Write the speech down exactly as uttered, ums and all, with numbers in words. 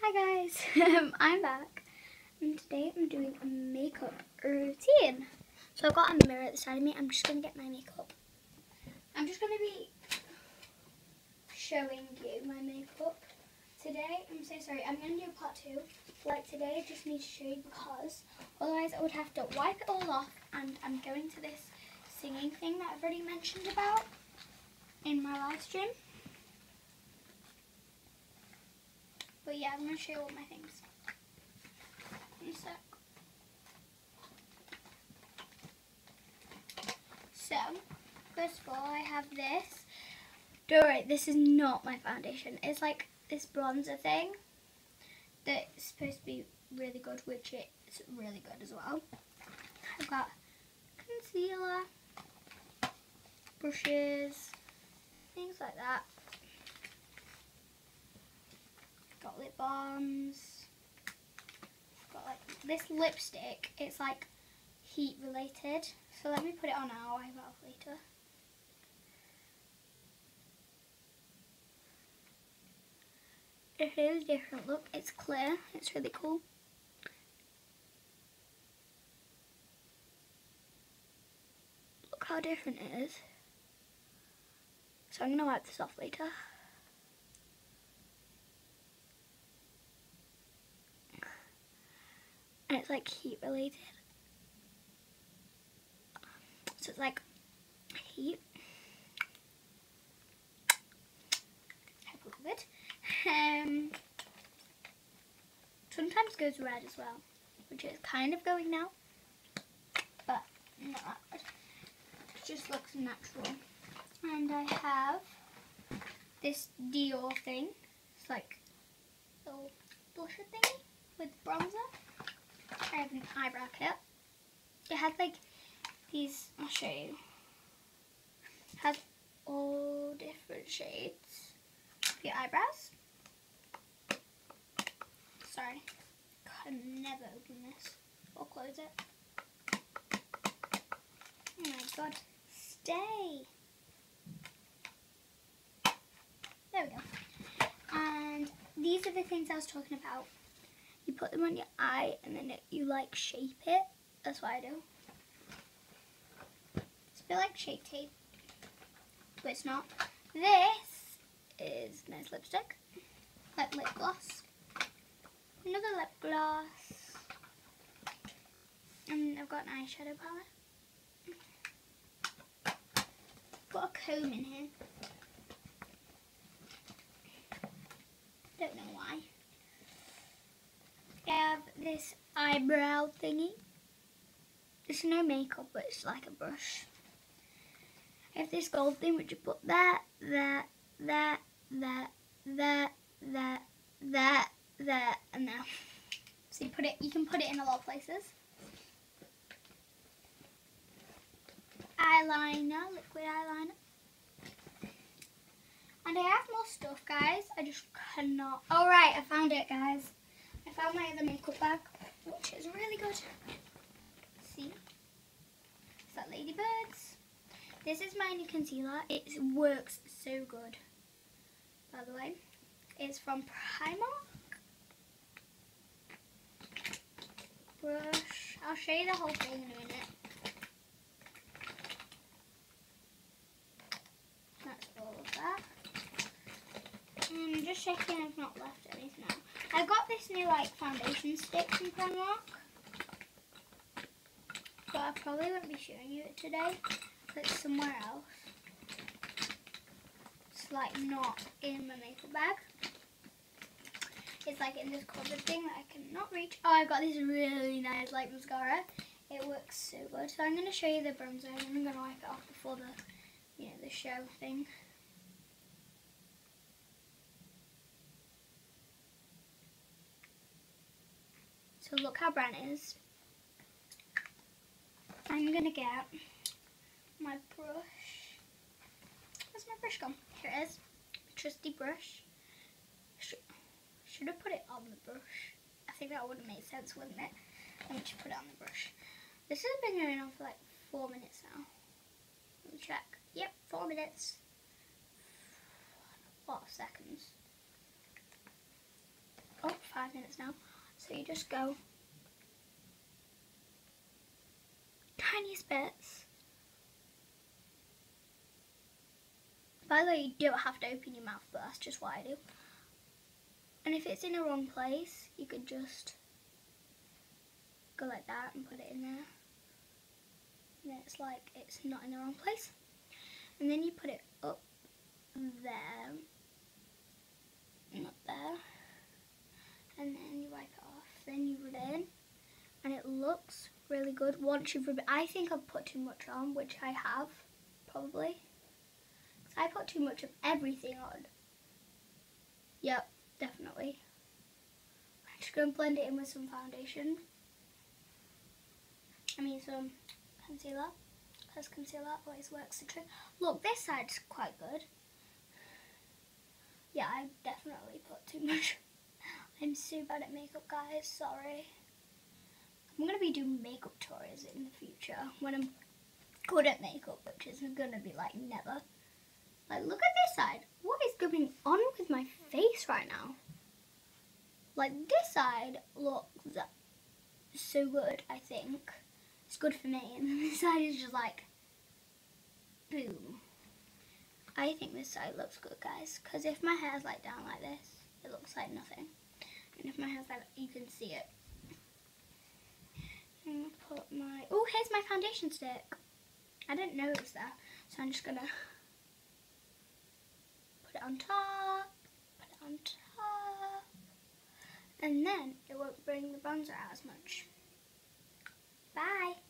Hi guys, um, I'm back and today I'm doing a makeup routine. So I've got a mirror at the side of me. I'm just going to get my makeup. I'm just going to be showing you my makeup today. I'm so sorry, I'm going to do part two. Like today I just need to show you because otherwise I would have to wipe it all off, and I'm going to this singing thing that I've already mentioned about in my live stream. But yeah, I'm going to show you all my things. In a sec. So, first of all, I have this. Don't worry, this is not my foundation. It's like this bronzer thing that's supposed to be really good, which it's really good as well. I've got concealer, brushes, things like that. Got lip balms. Got like this lipstick. It's like heat related. So let me put it on now. I'll wipe it off later. It is different. Look, it's clear. It's really cool. Look how different it is. So I'm going to wipe this off later. And it's like heat related. So it's like heat. Have a little bit. Um, sometimes goes red as well, which is kind of going now, but not that red. It just looks natural. And I have this Dior thing. It's like a little blusher thingy with bronzer. I have an eyebrow kit. It has like these, I'll show you. It has all different shades for your eyebrows. Sorry, I can never open this or close it. Oh my god, stay! There we go. And these are the things I was talking about. You put them on your eye and then it, you like shape it. That's what I do. It's a bit like Shape Tape, but it's not. This is nice lipstick, like lip gloss. Another lip gloss. And I've got an eyeshadow palette. Got a comb in here. Don't know why. I have this eyebrow thingy. It's no makeup, but it's like a brush. I have this gold thing which you put that, that, that, that, that, that, that, that, and there. So you put it, you can put it in a lot of places. Eyeliner, liquid eyeliner. And I have more stuff, guys. I just cannot. Oh right, I found it, guys. I found my other makeup bag, which is really good. See? It's that Ladybirds. This is my new concealer. It works so good, by the way. It's from Primark. Brush. I'll show you the whole thing in a minute. That's all of that. And just checking I've not left anything out. I got this new like foundation stick from Primark, but I probably won't be showing you it today. It's somewhere else. It's like not in my makeup bag. It's like in this cupboard thing that I cannot reach. Oh, I got this really nice like mascara. It works so good. So I'm going to show you the bronzer and I'm going to wipe it off before the, you know, the show thing. So look how brown it is. I'm going to get my brush. Where's my brush gone? Here it is. Trusty brush. Should, should have put it on the brush. I think that would have made sense, wouldn't it? Let me just put it on the brush. This has been going on for like four minutes now. Let me check. Yep, four minutes. A lot of seconds. Oh, five. five minutes now. So you just go tiniest bits. By the way, you don't have to open your mouth, but that's just what I do. And if it's in the wrong place, you could just go like that and put it in there. And then it's like it's not in the wrong place. And then you put it up there, and up there. And then you wipe it off. Then you rub it in. And it looks really good once you've rubbed it. I think I've put too much on, which I have, probably. I put too much of everything on. Yep, definitely. I'm just going to blend it in with some foundation. I mean some concealer. Because concealer always works the trick. Look, this side's quite good. Yeah, I definitely put too much. I'm so bad at makeup, guys. Sorry. I'm going to be doing makeup tutorials in the future when I'm good at makeup, which is going to be like never. Like, look at this side. What is going on with my face right now? Like, this side looks so good, I think. It's good for me. And then this side is just like, boom. I think this side looks good, guys. Because if my hair's like down like this, it looks like nothing. And if my hair's like, you can see it. I'm going to put my... Oh, here's my foundation stick. I didn't know it was there. So I'm just going to... Put it on top, put it on top, and then it won't bring the bronzer out as much. Bye!